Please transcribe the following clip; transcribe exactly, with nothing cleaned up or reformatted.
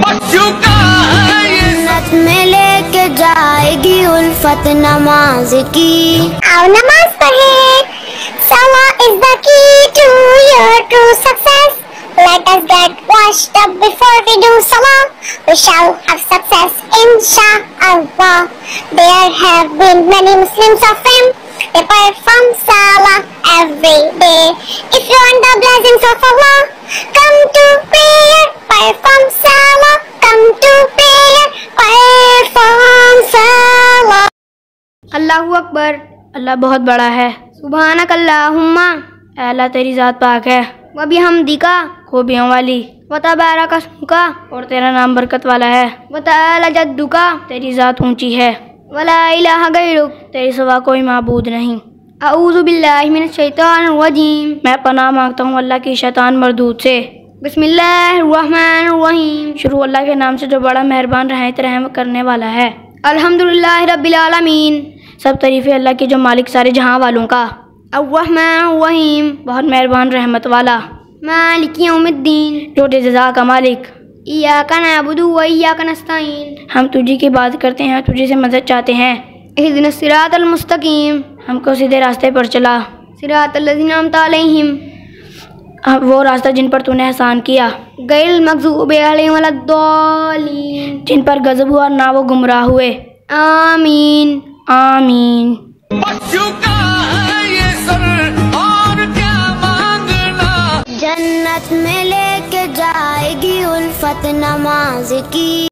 جنت میں لے کے جائے گی الفت نماز کی. آؤ نماز پڑھیں. Salah is the key to your true success. Let us get washed up before we do Salah. We shall have success, inshallah. There have been many Muslims of fame. They perform Salah every day. If you want the blessings of Allah, come to prayer, perform Salah. Come to prayer, perform Salah. اللہ اکبر، اللہ بہت بڑا ہے. سبحانک اللہم، اے اللہ تیری ذات پاک ہے. وبحمدک، خوبیوں والی. وتبارک اسمک، اور تیرا نام برکت والا ہے. وتعالی جدک، تیری ذات اونچی ہے. ولا الہ غیرک، تیری سوا کوئی معبود نہیں. اعوذ باللہ من الشیطان الرجیم، میں پناہ مانگتا ہوں اللہ کی شیطان مردود سے. بسم اللہ الرحمن الرحیم، شروع اللہ کے نام سے جو بڑا مہربان رحمت رحم کرنے والا ہے. الحمدللہ رب العالمین، سب تعریف ہے اللہ کے جو مالک سارے جہاں والوں کا. الرحمن الرحیم، بہت مہربان رحمت والا. مالک یوم الدین، جو جزا کا مالک. ایاک نعبد و ایاک نستعین، ہم تجھی کی بات کرتے ہیں، تجھی سے مدد چاہتے ہیں. اہدنا الصراط المستقیم، ہم کو سیدھے راستے پر چلا. صراط الذین انعمت علیہم، وہ راستہ جن پر تو نے احسان کیا. غیر المغضوب علیہم ولا الضالین، جن پر غضب ہوا اور نہ وہ گمراہ ہوئے. آمین آمین. جنت میں لے کے جائے گی الفت نماز کی.